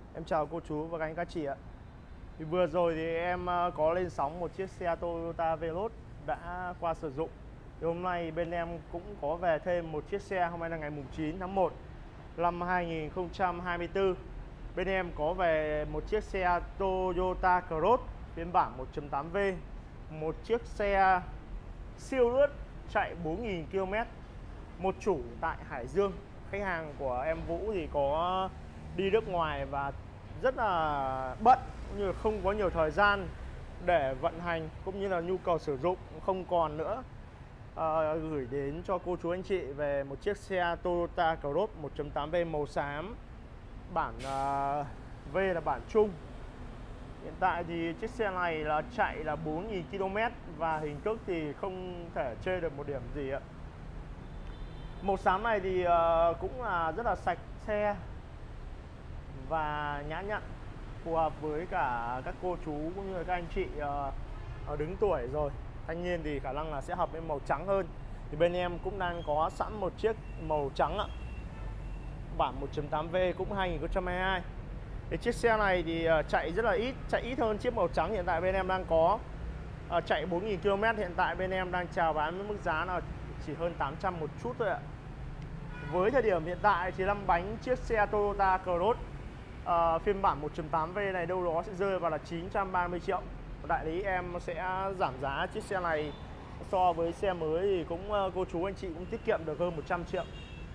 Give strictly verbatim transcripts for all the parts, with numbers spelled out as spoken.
Em chào cô chú và các anh các chị ạ. Thì vừa rồi thì em có lên sóng một chiếc xe Toyota Veloz đã qua sử dụng. Thì hôm nay bên em cũng có về thêm một chiếc xe. Hôm nay là ngày chín tháng một năm hai nghìn không trăm hai mươi tư. Bên em có về một chiếc xe Toyota Cross phiên bản một chấm tám V. Một chiếc xe siêu lướt chạy bốn nghìn ki lô mét. Một chủ tại Hải Dương. Khách hàng của em Vũ thì có đi nước ngoài và rất là bận, cũng như không có nhiều thời gian để vận hành, cũng như là nhu cầu sử dụng không còn nữa. à, Gửi đến cho cô chú anh chị về một chiếc xe Toyota Cross một chấm tám V màu xám, bản uh, V là bản chung. Hiện tại thì chiếc xe này là chạy là bốn nghìn ki lô mét và hình thức thì không thể chê được một điểm gì ạ. Màu xám này thì uh, cũng là rất là sạch xe và nhã nhặn, phù hợp với cả các cô chú cũng như là các anh chị uh, đứng tuổi rồi. Thanh niên thì khả năng là sẽ hợp với màu trắng hơn. Thì bên em cũng đang có sẵn một chiếc màu trắng ạ, bản một chấm tám V cũng hai nghìn không trăm hai mươi hai. Thì chiếc xe này thì uh, chạy rất là ít, chạy ít hơn chiếc màu trắng hiện tại bên em đang có. uh, Chạy bốn nghìn ki lô mét hiện tại bên em đang chào bán với mức giá là chỉ hơn tám trăm một chút thôi ạ. Với thời điểm hiện tại thì năm bánh chiếc xe Toyota Cross uh, phiên bản một chấm tám V này đâu đó sẽ rơi vào là chín trăm ba mươi triệu. Đại lý em sẽ giảm giá chiếc xe này so với xe mới thì cũng uh, cô chú anh chị cũng tiết kiệm được hơn một trăm triệu.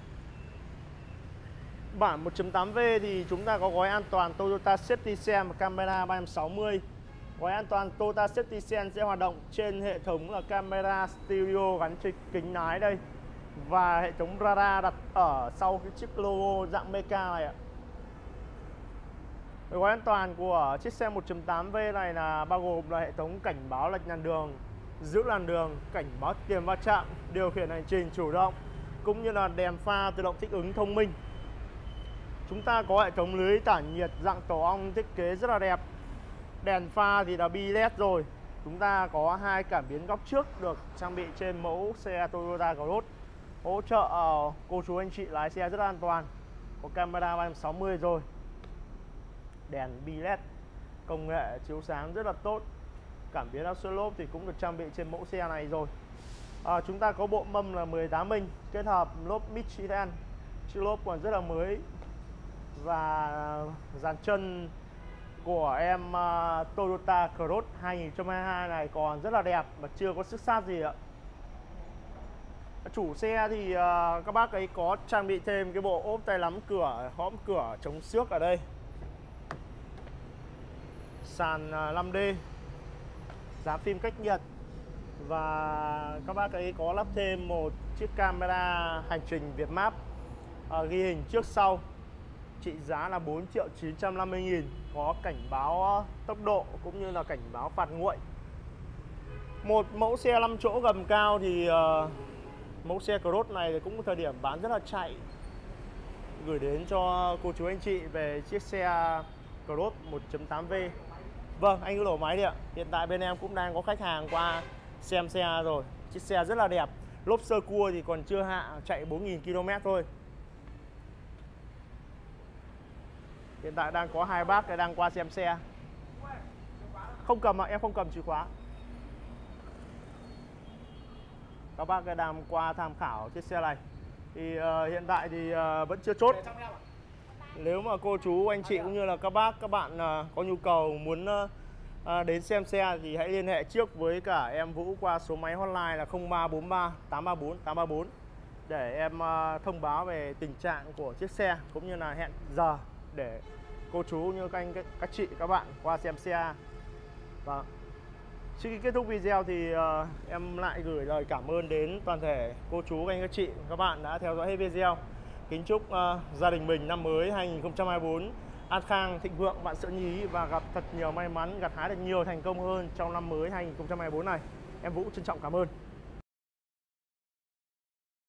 Bản một chấm tám V thì chúng ta có gói an toàn Toyota Safety Sense và camera ba trăm sáu mươi. Gói an toàn Toyota Safety Sense sẽ hoạt động trên hệ thống là camera stereo gắn trên kính lái đây, và hệ thống radar đặt ở sau cái chiếc logo dạng meca này ạ. Gói an toàn của chiếc xe một chấm tám V này là bao gồm là hệ thống cảnh báo lệch làn đường, giữ làn đường, cảnh báo tiền va chạm, điều khiển hành trình chủ động, cũng như là đèn pha tự động thích ứng thông minh. Chúng ta có hệ thống lưới tản nhiệt dạng tổ ong thiết kế rất là đẹp. Đèn pha thì là bi led rồi. Chúng ta có hai cảm biến góc trước được trang bị trên mẫu xe Toyota Cross, hỗ trợ uh, cô chú anh chị lái xe rất an toàn. Có camera ba trăm sáu mươi rồi. Đèn bi led, công nghệ chiếu sáng rất là tốt. Cảm biến áp suất lốp thì cũng được trang bị trên mẫu xe này rồi. à, Chúng ta có bộ mâm là mười tám inch kết hợp lốp Michelin. Chiếc lốp còn rất là mới. Và dàn chân của em uh, Toyota Cross hai nghìn không trăm hai mươi hai này còn rất là đẹp và chưa có xước sát gì ạ. Chủ xe thì uh, các bác ấy có trang bị thêm cái bộ ốp tay nắm cửa, hõm cửa chống xước ở đây. Sàn uh, năm D, dán phim cách nhiệt, và các bác ấy có lắp thêm một chiếc camera hành trình Việt Map uh, ghi hình trước sau, trị giá là bốn triệu chín trăm năm mươi nghìn, có cảnh báo tốc độ cũng như là cảnh báo phạt nguội. Một mẫu xe năm chỗ gầm cao thì uh, mẫu xe Cross này thì cũng có thời điểm bán rất là chạy. Gửi đến cho cô chú anh chị về chiếc xe Cross một chấm tám V. Vâng, anh cứ đổ máy đi ạ. Hiện tại bên em cũng đang có khách hàng qua xem xe rồi. Chiếc xe rất là đẹp. Lốp sơ cua thì còn chưa hạ, chạy bốn nghìn ki lô mét thôi. Hiện tại đang có hai bác đang qua xem xe. Không cầm ạ, em không cầm chìa khóa. Các bác đang qua tham khảo chiếc xe này. Thì uh, hiện tại thì uh, vẫn chưa chốt. Nếu mà cô chú, anh chị cũng như là các bác, các bạn uh, có nhu cầu muốn uh, uh, đến xem xe thì hãy liên hệ trước với cả em Vũ qua số máy hotline là không ba bốn ba tám ba bốn tám ba bốn để em uh, thông báo về tình trạng của chiếc xe, cũng như là hẹn giờ để cô chú như các anh, các, các chị, các bạn qua xem xe. Và trước khi kết thúc video thì uh, em lại gửi lời cảm ơn đến toàn thể cô chú, các anh, các chị, các bạn đã theo dõi hết video. Kính chúc uh, gia đình mình năm mới hai nghìn không trăm hai mươi tư an khang, thịnh vượng, vạn sự như ý và gặp thật nhiều may mắn, gặt hái được nhiều thành công hơn trong năm mới hai nghìn không trăm hai mươi tư này. Em Vũ trân trọng cảm ơn.